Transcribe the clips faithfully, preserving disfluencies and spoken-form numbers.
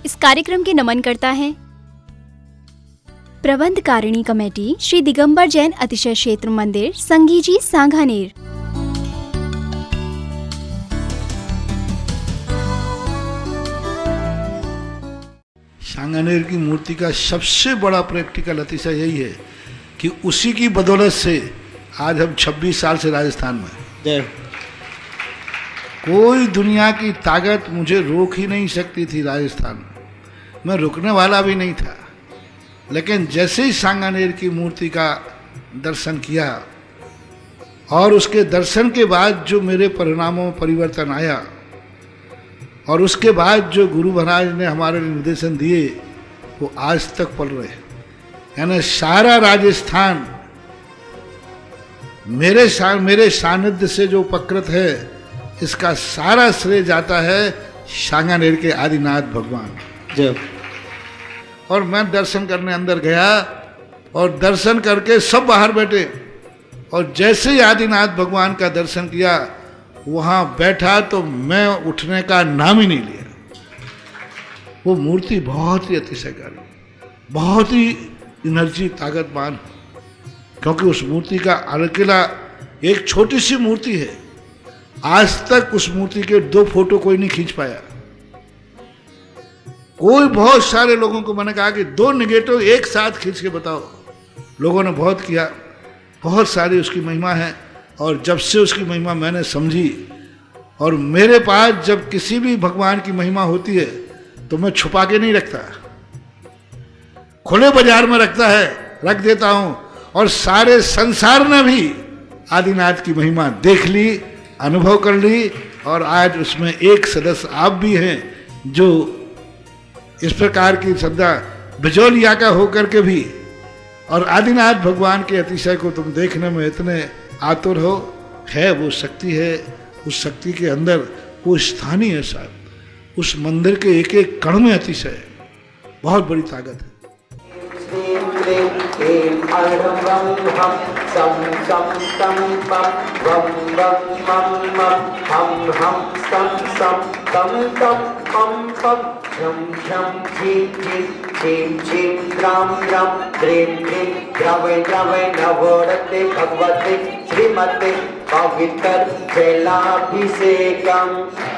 इस कार्यक्रम के नमन करता है प्रबंध कारिणी कमेटी श्री दिगंबर जैन अतिशय क्षेत्र मंदिर संगीजी सांगानेर। सांगानेर की मूर्ति का सबसे बड़ा प्रैक्टिकल अतिशय यही है कि उसी की बदौलत से आज हम छब्बीस साल से राजस्थान में, कोई दुनिया की ताकत मुझे रोक ही नहीं सकती थी। राजस्थान में मैं रुकने वाला भी नहीं था, लेकिन जैसे ही सांगानेर की मूर्ति का दर्शन किया और उसके दर्शन के बाद जो मेरे परिणामों में परिवर्तन आया और उसके बाद जो गुरु महाराज ने हमारे निर्देशन दिए वो आज तक पल रहे हैं। यानी सारा राजस्थान मेरे सा, मेरे सानिध्य से जो उपकृत है, इसका सारा श्रेय जाता है सांगानेर के आदिनाथ भगवान। जब और मैं दर्शन करने अंदर गया और दर्शन करके सब बाहर बैठे और जैसे ही आदिनाथ भगवान का दर्शन किया वहाँ बैठा तो मैं उठने का नाम ही नहीं लिया। वो मूर्ति बहुत ही अतिशयकारी, बहुत ही एनर्जी ताकतवान, क्योंकि उस मूर्ति का अकेला एक छोटी सी मूर्ति है। आज तक उस मूर्ति के दो फोटो कोई नहीं खींच पाया। कोई बहुत सारे लोगों को मैंने कहा कि दो निगेटिव एक साथ खींच के बताओ, लोगों ने बहुत किया, बहुत सारी उसकी महिमा है। और जब से उसकी महिमा मैंने समझी, और मेरे पास जब किसी भी भगवान की महिमा होती है तो मैं छुपा के नहीं रखता, खुले बाजार में रखता है, रख देता हूं। और सारे संसार ने भी आदिनाथ की महिमा देख ली, अनुभव कर ली, और आज उसमें एक सदस्य आप भी हैं जो इस प्रकार की श्रद्धा बिजौलिया का होकर के भी और आदिनाथ भगवान के अतिशय को तुम देखने में इतने आतुर हो। है वो शक्ति है, उस शक्ति के अंदर वो स्थानीय है साहब, उस मंदिर के एक एक कण में अतिशय है, बहुत बड़ी ताकत है। श्रीमते पवित्र जलाभिषेकम।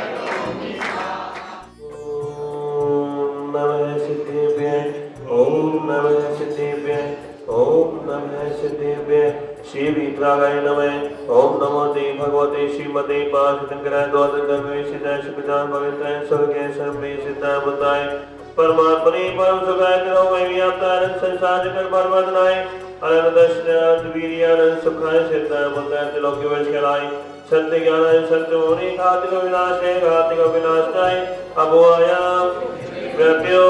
ओम नमः सिद्धेभ्यः, ओम नमः सिद्धेभ्यः, ओम नमः सिद्धेभ्यः। श्री विद्रागाय नमः। ओम नमो देवी भगवते श्रीमते पार्श्वशंकराय द्वादश सिद्धाय सुखदाय पवित्राय स्वर्गे सर्वे सिद्धाय बताए परमात्मने परम सुखाय करो मैं व्याप्ताय संसार जगत परवर्तनाय अनंत दर्शनार्थ वीर्यानंद सुखाय सिद्धाय बताए त्रिलोक्य वैश्यलाय सत्य ज्ञानाय सत्य मोनि घातिक विनाशाय घातिक विनाशाय अभवायाम प्रत्यो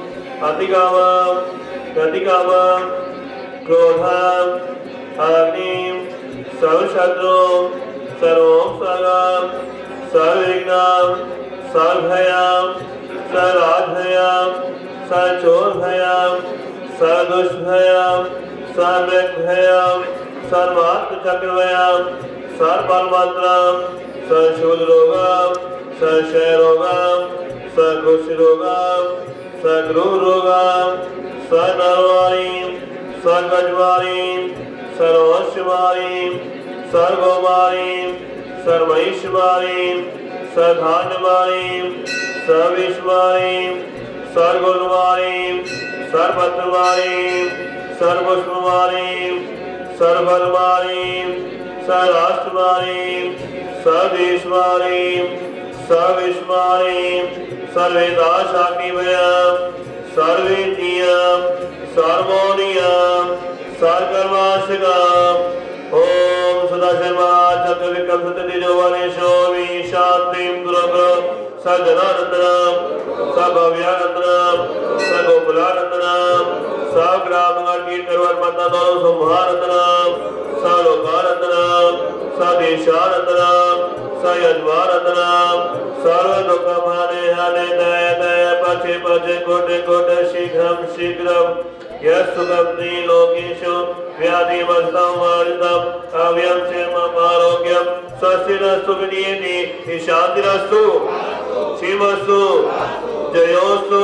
अतिकामं प्रतिकामं क्रोधं अग्निं सर्वशत्रुं सर्वोपसर्गं सर्वविघ्नं सर्वभयं सर्वाभयं सर्वचोरभयं सर्वदुष्टभयं सर्वभयं सर्वात्मचक्रभयं सर्वबलमन्त्रं सर्वशूलरोगं सर्वक्षयरोगं सर्वकुष्ठरोगं सर्वगृहरोगं सर्वनरवारीं सर्वगजवारीं सर्ववंशवारीं सर्वगोवारीं सर्वैश्वारीं सर्वधान्यवारीं सर्वेश्वारीं सर्वगुणवारीं सर्वपत्रवारीं सर्वपुष्पवारीं सर्वबलवारीं सर्वराष्ट्रवारीं सर्वेश्वारीं सर्वेश्वारीं सर्वेदाशाकिमयं सर्वेन्द्रियं सर्वोनियं सर्वकर्माशकम्। ओम सदाशिवा चक्रविक्रम सत्यतेजोवनेशो शांतिं दुर्ग सजनानंदनम सभव्यानंदनम सगोकुलानंदनम सग्रामगणकीर्तनवर्मतनो संहानंदनम सलोकानंदनम सदेशानंदनम सयज्वानंदनम सर्वदुःखमाने हने दय दय पचे पचे कोटे कोटे शीघ्रं शीघ्रं यस्सुखं त्रिलोकेषु व्याधिमस्तं वर्धितं अव्यं क्षेमम् आरोग्यं स्वस्तिरस्तु विनीयति शान्तिरस्तु शिवस्तु जयोस्तु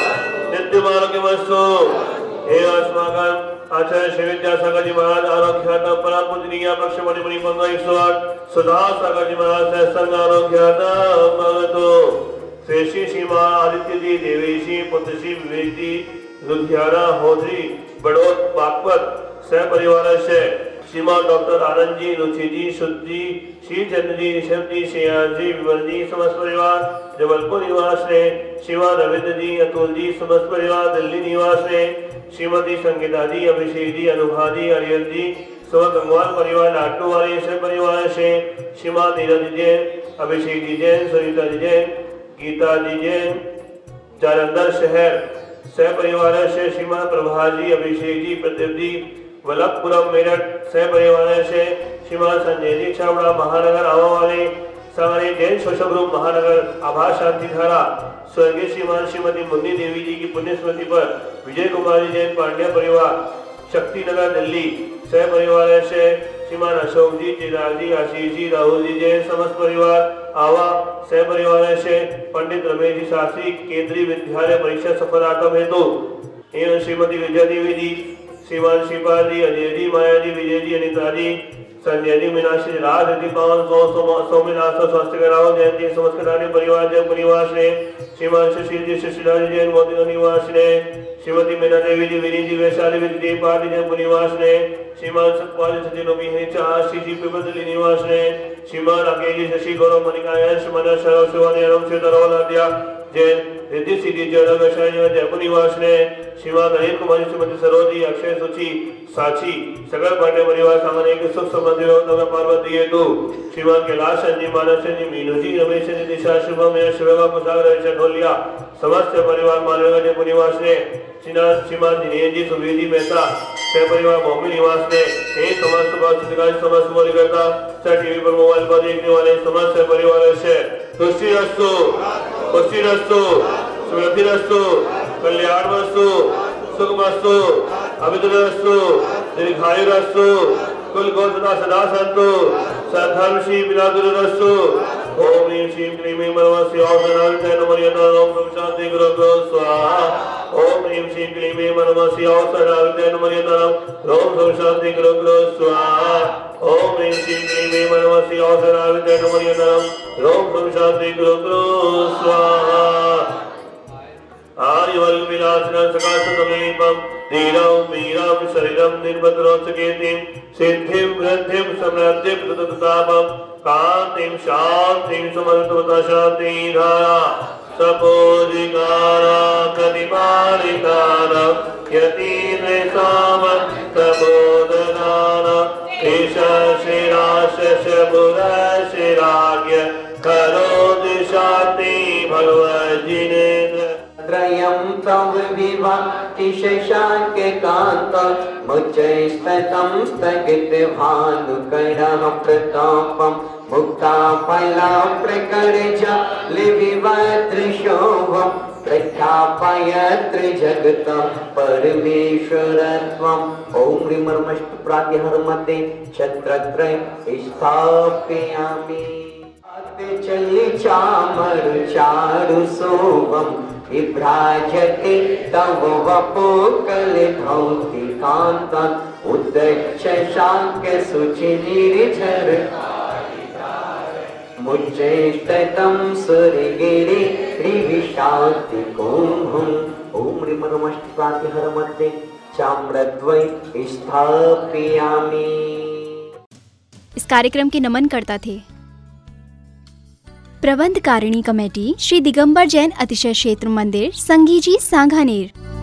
नित्यमारोग्यमस्तु। हे अस्माकं आचार्य श्री विद्यासागर जी महाराज आरोग्यार्थम परम पूजनीय पक्षमणि मुनि पंग एक सौ आठ सुधा सागर जी महाराज से संग आरोग्यार्थम भगतो। श्री श्री सीमा आदित्य जी देवी श्री पुत्र श्री विवेक जी लुधियाना होदरी बड़ौत बागपत सह परिवार से श्रीमान डॉक्टर आनंद जी रुचि जी शुद्ध जी श्री चंद्र जी ऋषभ जी श्रेयान जी विमल जी समस्त परिवार जबलपुर निवास ने श्रीमान रविंद्र जी अतुल जी समस्त परिवार दिल्ली निवास ने श्रीमती संगीता जी अभिषेक जी अनुभा जी अरियल जी समस्त गंगवाल परिवार लाटू वाले से परिवार से श्रीमान नीरज जैन अभिषेक जी जैन सुनीता जी जैन गीता जी जैन जालंधर शहर सह परिवार से श्रीमान प्रभा जी अभिषेक जी प्रदीप जी वल्लभपुरम मेरठ सह परिवार से श्रीमान संजय जी छावड़ा महानगर आवा वाले सारे जैन सोशल ग्रुप महानगर आभा शांति धारा स्वर्गीय श्रीमान श्रीमती मुन्नी देवी जी की पुण्य स्मृति पर विजय कुमारी जैन पांड्या परिवार शक्ति नगर दिल्ली सह परिवार से श्रीमान अशोक जी चिराग जी आशीष जी राहुल जी जैन समस्त परिवार आवा सह परिवार से पंडित रमेश जी शास्त्री केंद्रीय विद्यालय परीक्षा सफलतार्थम हेतु एवं श्रीमती विजय देवी जी श्रीमान श्रीपाल जी अजय जी माया जी विजय जी अनिता जी संजय जी मीनाक्षी जी राज जी पवन सो सोमनाथ स्वास्थ्य राव जैन जी समस्त कल्याणी परिवार जैन परिवार ने श्रीमान सुशील जी सुशीला जी जैन मोदी निवास ने श्रीमती मीना देवी जी विनी जी वैशाली विद्या पार्टी जैन निवास ने श्रीमान सतपाल जी सचिन बिहनी चार श्री जी पिबदली निवास ने श्रीमान राकेश जी शशि गौरव मणिकायन श्रीमान शरव शिवानी अरुण श्रीधर दिया जैन रिद्धि सिद्धि जयराम वैशाली जयपुर निवास ने श्रीमान अनिल कुमार श्रीमती सरोजी अक्षय सुची साची सगल पांडे परिवार सामान्य के सुख संबंधी में पार्वती हेतु श्रीमान कैलाश जी मानस जी मीनू जी रमेश जी दिशा शुभम शिवगा कुशागर ढोलिया समस्त परिवार मालवेगा जयपुर निवास ने श्रीमान जिनेन्द्र जी सुबीर जी मेहता सह परिवार बॉम्बे निवास ने एक समस्त समस्त समस्त बोलीकर्ता सह टीवी पर मोबाइल पर देखने वाले समस्त परिवार से तुष्टि रस्तु पुष्टि रस्तु समृद्धि रस्तु कल्याण वस्तु सुखमस्तु अभिदुरस्तु दीर्घायु रस्तु कुल गोत्रता सदा संतु सधर्म श्री विरादुरस्तु ओम ह्रीं श्रीं क्लीं ऐं मनमस्य औषधाय नमः ओम शांति गुरु स्वाहा ओम ह्रीं श्रीं क्लीं ऐं मनमस्य औषधाय नमः ओम शांति गुरु स्वाहा ओम ह्रीं श्रीं क्लीं ऐं मनमस्य औषधाय नमः ओम शांति गुरु स्वाहा आर्यवर्ग विलासनं सकाशतमेपं धीरं वीरं शरीरं निर्भद्रोत्सकेतिं सिद्धिं वृद्धिं समृद्धिं तततापं कान्तिं शान्तिं समर्थवता शान्तिधारा सपोजिकारा प्रतिपालिकारा यतीन्द्रसाम प्रबोधनाना ईशा शिराश शबुरशिराज्ञ करोति शान्ति भगवज्जिनेन्द्र त्रयं तव विभाति शशांके कांतं मुच्चैस्ततं स्थगितभानुकरः प्रतापं मुक्ताफला प्रकटजालिविवदृशोभं प्रख्यापयत्र जगतं परमेश्वरत्वम् ॐ ह्रीमर्मष्टप्रातिहरमध्ये छत्रत्रय स्थापयामि चलि चामरु चारु सोमं विभ्राजते तव वपुकलधौति कान्तं उदक्ष शाक्य शुचि निर्झर मुच्चैस्ततं सुरगिरि त्रिविशान्ति कुम्भम् ॐ ह्रीमर्मष्टप्रातिहरमध्ये चाम्रद्वय स्थापयामि। इस कार्यक्रम के नमन करता थे प्रबंध कारिणी कमेटी श्री दिगंबर जैन अतिशय क्षेत्र मंदिर संगीजी सांगानेर।